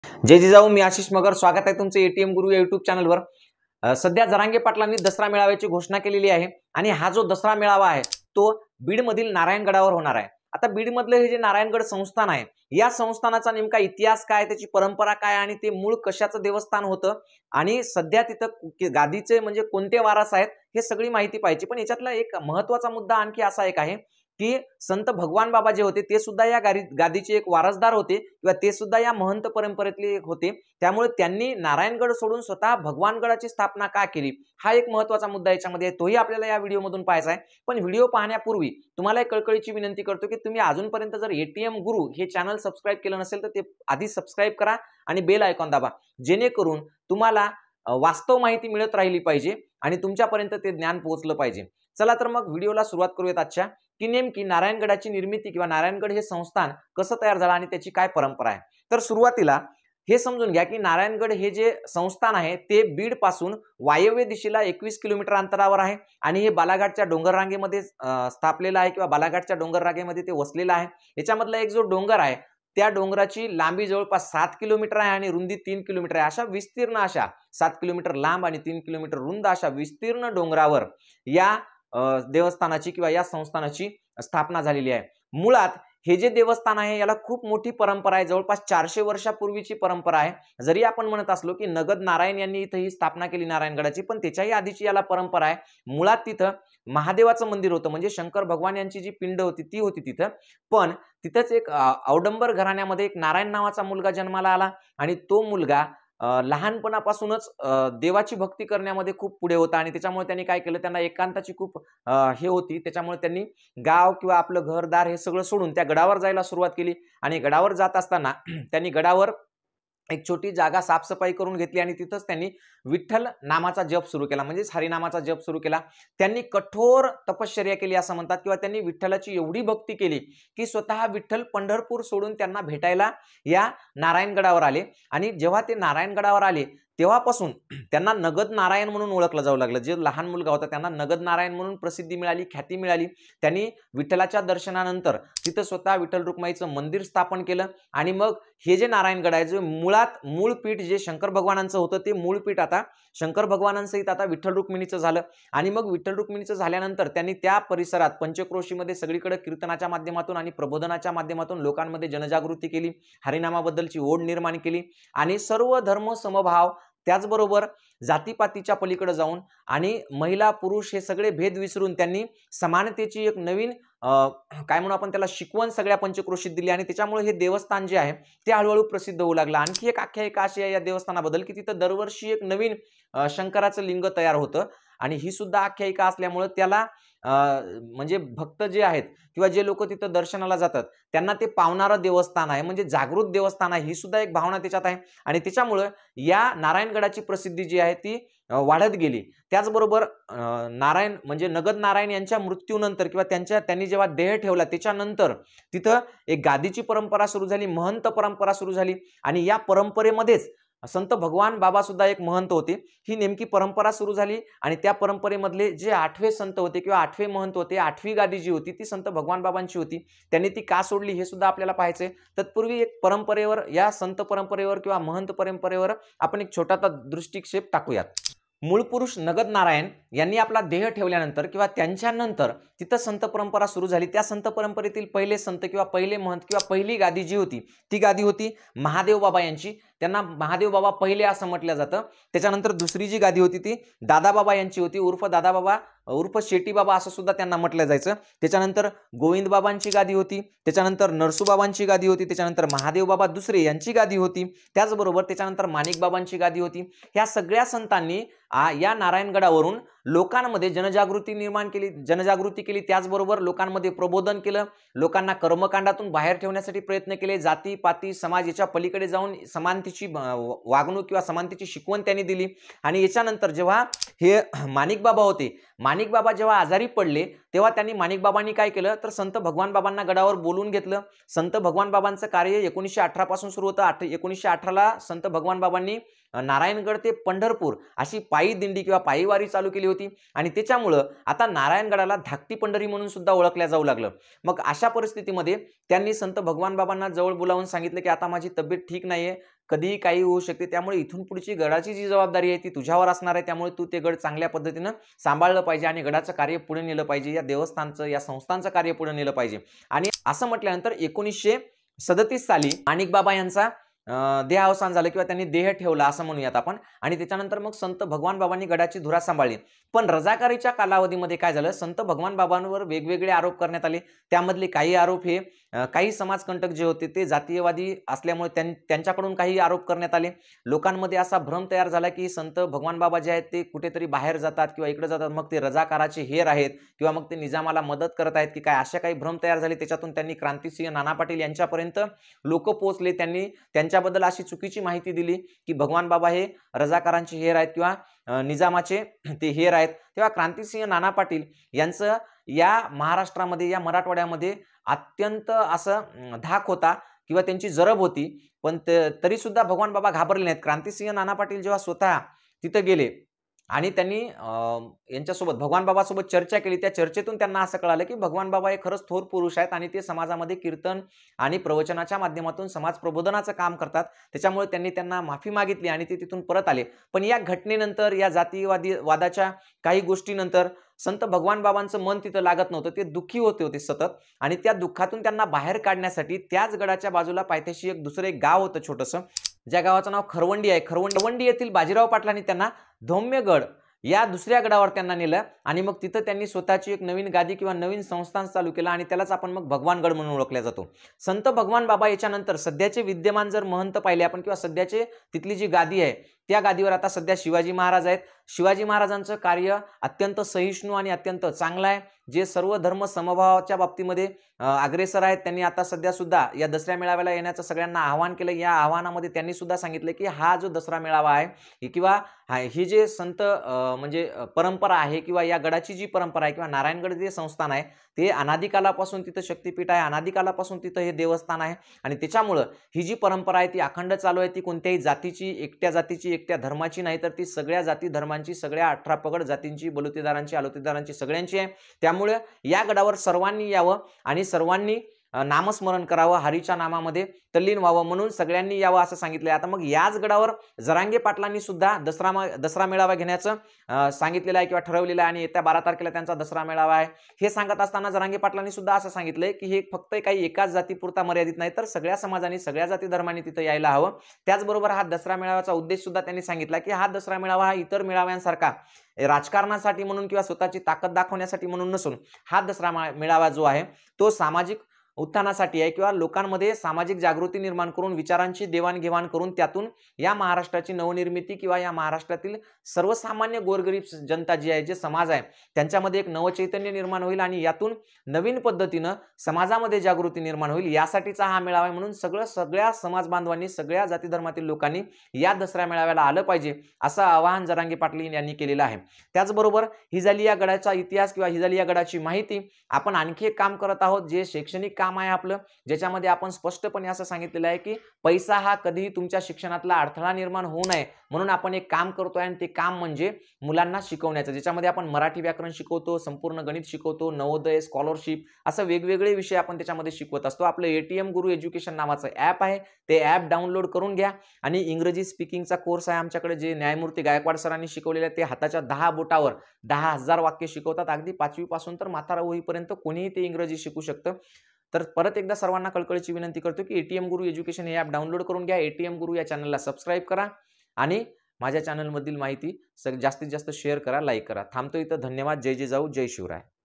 जय जिजाऊ, मी आशिष मगर. स्वागत आहे तुमचं एटीएम गुरु या युट्यूब चॅनलवर. सध्या जरांगे पाटलांनी दसरा मेळाव्याची घोषणा केलेली आहे आणि हा जो दसरा मेळावा आहे तो बीडमधील नारायणगडावर होणार आहे. आता बीडमधलं हे जे नारायणगड संस्थान आहे, या संस्थानाचा नेमका इतिहास काय, त्याची परंपरा काय आणि ते मूळ कशाचं देवस्थान होतं आणि सध्या तिथं गादीचे म्हणजे कोणते वारस आहेत हे सगळी माहिती पाहिजे. पण याच्यातला एक महत्त्वाचा मुद्दा आणखी असा एक आहे की संत भगवान बाबा जे होते ते सुद्धा या गादीचे एक वारसदार होते किंवा ते सुद्धा या महंत परंपरेतले एक होते. त्यामुळे त्यांनी नारायणगड सोडून स्वतः भगवानगडाची स्थापना का केली, हा एक महत्त्वाचा मुद्दा याच्यामध्ये आहे. तोही आपल्याला या व्हिडिओमधून पाहायचा आहे. पण व्हिडिओ पाहण्यापूर्वी तुम्हाला एक कळकळीची विनंती करतो की तुम्ही अजूनपर्यंत जर एटीएम गुरु हे चॅनल सबस्क्राईब केलं नसेल तर ते आधी सबस्क्राईब करा आणि बेल आयकॉन दाबा, जेणेकरून तुम्हाला वास्तव माहिती मिळत राहिली पाहिजे आणि तुमच्यापर्यंत ते ज्ञान पोहोचलं पाहिजे. चला तर मग व्हिडिओला सुरुवात करूयात आजच्या, की नेमकी नारायणगडाची निर्मिती किंवा नारायणगड हे संस्थान कसं तयार झालं आणि त्याची काय परंपरा आहे. तर सुरुवातीला हे समजून घ्या की नारायणगड हे जे संस्थान आहे ते बीड पासून वायव्य दिशेला 21 किलोमीटर अंतरावर आहे आणि हे बालाघाटच्या डोंगर रांगेमध्ये स्थापलेलं आहे किंवा बालाघाटच्या डोंगर रांगेमध्ये ते वसलेलं आहे. याच्यामधला एक जो डोंगर आहे त्या डोंगराची लांबी जवळपास 7 किलोमीटर आहे आणि रुंदी 3 किलोमीटर आहे. अशा विस्तीर्ण अशा 7 किलोमीटर लांब आणि 3 किलोमीटर रुंद अशा विस्तीर्ण डोंगरावर या देवस्थानाची किंवा या संस्थानाची स्थापना झालेली आहे. मुळात हे जे देवस्थान आहे याला खूप मोठी परंपरा आहे, जवळपास 400 वर्षापूर्वीची परंपरा आहे. जरी आपण म्हणत असलो की नगद नारायण यांनी इथं ही स्थापना केली नारायणगडाची, पण त्याच्याही आधीची याला परंपरा आहे. मुळात तिथं महादेवाचं मंदिर होतं, म्हणजे शंकर भगवान यांची जी पिंड होती ती होती तिथं. पण तिथंच एक औडंबर घराण्यामध्ये एक नारायण नावाचा मुलगा जन्माला आला आणि तो मुलगा लहानपणापासूनच देवाची भक्ती करण्यामध्ये खूप पुढे होता आणि त्याच्यामुळे त्यांनी काय केलं, त्यांना एकांताची खूप हे होती. त्याच्यामुळे त्यांनी गाव किंवा आपलं घरदार हे सगळं सोडून त्या गडावर जायला सुरुवात केली आणि गडावर जात असताना त्यांनी गडावर एक छोटी जागा साफसफाई करून घेतली आणि तिथंच त्यांनी विठ्ठल नामाचा जप सुरू केला, म्हणजेच हरिनामाचा जप सुरू केला. त्यांनी कठोर तपश्चर्या केली असं म्हणतात किंवा त्यांनी विठ्ठलाची एवढी भक्ती केली की स्वतः विठ्ठल पंढरपूर सोडून त्यांना भेटायला या नारायणगडावर आले. आणि जेव्हा ते नारायणगडावर आले तेव्हापासून त्यांना नगद नारायण म्हणून ओळखलं जाऊ लागलं. जे लहान मुलगा होता त्यांना नगद नारायण म्हणून प्रसिद्धी मिळाली, ख्याती मिळाली. त्यांनी विठ्ठलाच्या दर्शनानंतर तिथं स्वतः विठ्ठल रुक्माईचं मंदिर स्थापन केलं आणि मग हे जे नारायणगड आहे, जे मुळात मूळ पीठ जे शंकर भगवानांचं होतं ते मूळ पीठ आता शंकर भगवानांसहित आता विठ्ठल रुक्मिणीचं झालं. आणि मग विठ्ठल रुक्मिणीचं झाल्यानंतर त्यांनी त्या परिसरात पंचक्रोशीमध्ये सगळीकडे कीर्तनाच्या माध्यमातून आणि प्रबोधनाच्या माध्यमातून लोकांमध्ये जनजागृती केली, हरिनामाबद्दलची ओढ निर्माण केली आणि सर्व धर्म समभाव, त्याचबरोबर जातीपातीच्या पलीकडे जाऊन आणि महिला पुरुष हे सगळे भेद विसरून त्यांनी समानतेची एक नवीन काय म्हणू आपण त्याला शिकवण सगळ्या पंचक्रोशीत दिली आणि त्याच्यामुळे हे देवस्थान जे आहे ते हळूहळू प्रसिद्ध होऊ लागलं. आणखी एक आख्यायिका अशी आहे या देवस्थानाबद्दल की तिथं दरवर्षी एक नवीन शंकराचं लिंग तयार होतं आणि ही सुद्धा आख्यायिका असल्यामुळे त्याला म्हणजे भक्त जे आहेत किंवा जे लोक तिथं दर्शनाला जातात त्यांना ते पावणारं देवस्थान आहे, म्हणजे जागृत देवस्थान आहे, ही सुद्धा एक भावना त्याच्यात आहे. आणि त्याच्यामुळे या नारायणगडाची प्रसिद्धी जी आहे ती वाढत गेली. त्याचबरोबर नारायण म्हणजे नगद नारायण यांच्या मृत्यूनंतर किंवा त्यांनी जेव्हा देह ठेवला त्याच्यानंतर तिथं एक गादीची परंपरा सुरू झाली, महंत परंपरा सुरू झाली आणि या परंपरेमध्येच संत भगवान बाबा सुद्धा एक महंत होते. ही नेमकी परंपरा सुरू झाली आणि त्या परंपरेमधले जे 8वे संत होते किंवा 8वे महंत होते, 8वी गादी जी होती ती संत भगवान बाबांची होती. त्यांनी ती का सोडली हे सुद्धा आपल्याला पाहायचंय. तत्पूर्वी एक परंपरेवर, या संत परंपरेवर किंवा महंत परंपरेवर आपण एक छोटासा दृष्टिक्षेप टाकूयात. मूळ पुरुष नगद नारायण यांनी आपला देह ठेवल्यानंतर किंवा त्यांच्यानंतर तिथं संत परंपरा सुरू झाली. त्या संत परंपरेतील पहिले संत किंवा पहिले महंत किंवा पहिली गादी जी होती ती गादी होती महादेव बाबा यांची. त्यांना महादेव बाबा पहिले असं म्हटलं जातं. त्याच्यानंतर दुसरी जी गादी होती ती दादाबाबा यांची होती, उर्फ दादाबाबा उर्फ शेटी बाबा असं सुद्धा त्यांना म्हटलं जायचं. त्याच्यानंतर गोविंद बाबांची गादी होती, त्याच्यानंतर नरसूबाबांची गादी होती, त्याच्यानंतर महादेव बाबा दुसरे यांची गादी होती, त्याचबरोबर त्याच्यानंतर माणिक बाबांची गादी होती. ह्या सगळ्या संतांनी या नारायणगडावरून लोकांमध्ये जनजागृती केली, त्याचबरोबर लोकांमध्ये प्रबोधन केलं, लोकांना कर्मकांडातून बाहेर ठेवण्यासाठी प्रयत्न केले, जाती पाती समाज याच्या पलीकडे जाऊन समानतेची वागणूक किंवा समानतेची शिकवण त्यांनी दिली. आणि याच्यानंतर जेव्हा हे माणिक बाबा होते, माणिक बाबा जेव्हा आजारी पडले तेव्हा त्यांनी माणिक बाबांनी काय केलं तर संत भगवान बाबांना गडावर बोलून घेतलं. संत भगवान बाबांचं कार्य 1918 पासून सुरू होतं. 1918ला संत भगवान बाबांनी नारायणगड ते पंढरपूर अशी पायी दिंडी किंवा पायी वारी चालू केली होती आणि त्याच्यामुळे आता नारायणगडाला धाकटी पंढरी म्हणून सुद्धा ओळखल्या जाऊ लागलं. मग अशा परिस्थितीमध्ये त्यांनी संत भगवान बाबांना जवळ बोलावून सांगितलं की आता माझी तब्येत ठीक नाहीये, कधीही काही होऊ शकते. त्यामुळे इथून पुढची गडाची जी जबाबदारी आहे ती तुझ्यावर असणार आहे. त्यामुळे तू ते गड चांगल्या पद्धतीनं सांभाळलं पाहिजे आणि गडाचं कार्य पुढे नेलं पाहिजे. या देवस्थानचं, या संस्थांचं कार्य पुढे नेलं पाहिजे. आणि असं म्हटल्यानंतर 1937 साली माणिक बाबा यांचा देहावसान झालं किंवा त्यांनी देह ठेवला असं म्हणूयात आपण. आणि त्याच्यानंतर मग संत भगवान बाबांनी गडाची धुरा सांभाळली. पण रजाकारीच्या कालावधीमध्ये काय झालं, संत भगवान बाबांवर वेगवेगळे आरोप करण्यात आले. त्यामधले काही आरोप हे काही समाजकंटक जे होते ते जातीयवादी असल्यामुळे त्यांच्याकडून काही आरोप करण्यात आले. लोकांमध्ये असा भ्रम तयार झाला की संत भगवान बाबा जे आहेत ते कुठेतरी बाहेर जातात किंवा इकडे जातात, मग ते रजाकाराचे हेर आहेत किंवा मग ते निजामाला मदत करत आहेत की काय, अशा काही भ्रम तयार झाले. त्याच्यातून त्यांनी क्रांतिसिंह नाना पाटील यांच्यापर्यंत लोक पोहोचले. त्यांनी त्यांच्याबद्दल अशी चुकीची माहिती दिली की भगवान बाबा हे रजाकारांचे हेर आहेत किंवा निजामाचे ते हेर आहेत. तेव्हा क्रांतिसिंह नाना पाटील यांचं या महाराष्ट्रामध्ये, या मराठवाड्यामध्ये अत्यंत असं धाक होता किंवा त्यांची जरब होती. पण तरी सुद्धा भगवान बाबा घाबरले नाहीत. क्रांतिसिंह नाना पाटील जेव्हा स्वतः तिथं गेले आणि त्यांनी यांच्यासोबत भगवान बाबासोबत चर्चा केली, त्या चर्चेतून त्यांना असं कळालं की भगवान बाबा हे खरंच थोर पुरुष आहेत आणि ते समाजामध्ये कीर्तन आणि प्रवचनाच्या माध्यमातून समाज प्रबोधनाचं काम करतात. त्याच्यामुळे त्यांनी त्यांना माफी मागितली आणि ते तिथून परत आले. पण या घटनेनंतर, या वादाच्या काही गोष्टीनंतर संत भगवान बाबांचं मन तिथं लागत नव्हतं. ते दुःखी होते सतत आणि त्या दुःखातून त्यांना बाहेर काढण्यासाठी त्याच गडाच्या बाजूला पायथ्याशी एक दुसरं एक गाव होतं छोटंसं, ज्या गावाचं नाव खरवंडी आहे. खरवंडी येथील बाजीराव पाटलांनी त्यांना धौम्यगड या दुसऱ्या गडावर त्यांना नेलं आणि मग तिथं त्यांनी स्वतःची एक नवीन गादी किंवा नवीन संस्थान चालू केलं आणि त्यालाच आपण मग भगवानगड म्हणून ओळखला जातो. संत भगवान बाबा याच्यानंतर सध्याचे विद्यमान जर महंत पाहिले आपण किंवा सध्याचे तिथली जी गादी आहे त्या गादीवर आता सध्या शिवाजी महाराज आहेत. शिवाजी महाराजांचं कार्य अत्यंत सहिष्णू आणि अत्यंत चांगलं आहे. जे सर्व धर्म समभावाच्या बाबतीमध्ये अग्रेसर आहेत. त्यांनी आता सध्या सुद्धा या दसऱ्या मेळाव्याला येण्याचं सगळ्यांना आवाहन केलं. या आव्हानामध्ये त्यांनी सुद्धा सांगितलं की हा जो दसरा मेळावा आहे किंवा ही जे संत म्हणजे परंपरा आहे किंवा या गडाची जी परंपरा आहे किंवा नारायणगड जे संस्थान आहे ते अनादिकालापासून तिथं शक्तिपीठ आहे, अनादिकालापासून तिथं हे देवस्थान आहे आणि त्याच्यामुळं ही जी परंपरा आहे ती अखंड चालू आहे. ती कोणत्याही जातीची, एकट्या जातीची, एकट्या धर्माची नाही, तर ती सगळ्या जाती धर्मांची, सगळ्या 18 पगड जातींची, बलुतेदारांची, आलोतेदारांची, सगळ्यांची आहे. त्यामुळे या गडावर सर्वांनी यावं आणि सर्वांनी नामस्मरण करावं, हरीच्या नामामध्ये तल्लीन व्हावं म्हणून सगळ्यांनी यावं असं सांगितलंय. आता मग याच गडावर जरांगे पाटलांनी सुद्धा दसरा मेळावा घेण्याचं सांगितलेलं आहे किंवा ठरवलेलं आहे आणि येत्या 12 तारखेला त्यांचा दसरा मेळावा आहे. हे सांगत असताना जरांगे पाटलांनी सुद्धा असं सांगितलंय की हे फक्त काही एकाच जातीपुरता मर्यादित नाही, तर सगळ्या समाजांनी, सगळ्या जाती धर्मांनी तिथं यायला हवं. त्याचबरोबर हा दसरा मेळाव्याचा उद्देश सुद्धा त्यांनी सांगितला की हा दसरा मेळावा हा इतर मेळाव्यांसारखा राजकारणासाठी म्हणून किंवा स्वतःची ताकद दाखवण्यासाठी म्हणून नसून हा दसरा मेळावा जो आहे तो सामाजिक उत्थानासाठी आहे किंवा लोकांमध्ये सामाजिक जागृती निर्माण करून विचारांची देवाणघेवाण करून त्यातून या महाराष्ट्राची नवनिर्मिती किंवा या महाराष्ट्रातील सर्वसामान्य गोरगरीब जनता जी आहे, जे समाज आहे, त्यांच्यामध्ये एक नवचैतन्य निर्माण होईल आणि यातून नवीन पद्धतीनं समाजामध्ये जागृती निर्माण होईल. यासाठीचा हा मेळावा आहे. म्हणून सगळ्या समाज बांधवांनी, सगळ्या जाती धर्मातील लोकांनी या दसरा मेळाव्याला आलं पाहिजे असं आवाहन जरांगे पाटील यांनी केलेलं आहे. त्याचबरोबर ही झाली या गडाचा इतिहास किंवा ही झाली या गडाची माहिती. आपण आणखी एक काम करत आहोत जे शैक्षणिक काम आहे आपलं, ज्याच्यामध्ये आपण स्पष्टपणे असं सांगितलेलं आहे की पैसा हा कधीही तुमच्या शिक्षणातला अडथळा निर्माण होऊ नये म्हणून आपण एक काम करतोय आणि ते काम म्हणजे मुलांना शिकवण्याचं, ज्याच्यामध्ये आपण मराठी व्याकरण शिकवतो, संपूर्ण गणित शिकवतो, नवोदय, स्कॉलरशिप असं वेगवेगळे विषय आपण त्याच्यामध्ये शिकवत असतो. आपलं एटीएम गुरु एज्युकेशन नावाचं ॲप आहे, ते ॲप डाउनलोड करून घ्या आणि इंग्रजी स्पीकिंगचा कोर्स आहे आमच्याकडे, जे न्यायमूर्ती गायकवाड सरांनी शिकवलेले आहे. ते हाताच्या 10 बोटावर 10,000 वाक्य शिकवतात. अगदी 5वी पासून तर म्हातारा होईपर्यंत कोणीही ते इंग्रजी शिकू शकतं. तर परत एकदा सर्वांना कळकळीची विनंती करतो की एटीएम गुरु एज्युकेशन हे ॲप डाउनलोड करून घ्या. एटीएम गुरु या चॅनलला सबस्क्राईब करा आणि माझ्या चॅनलमधील माहिती जास्तीत जास्त शेअर करा, लाईक करा. थांबतो इथं. धन्यवाद. जय जिजाऊ, जय शिवराय.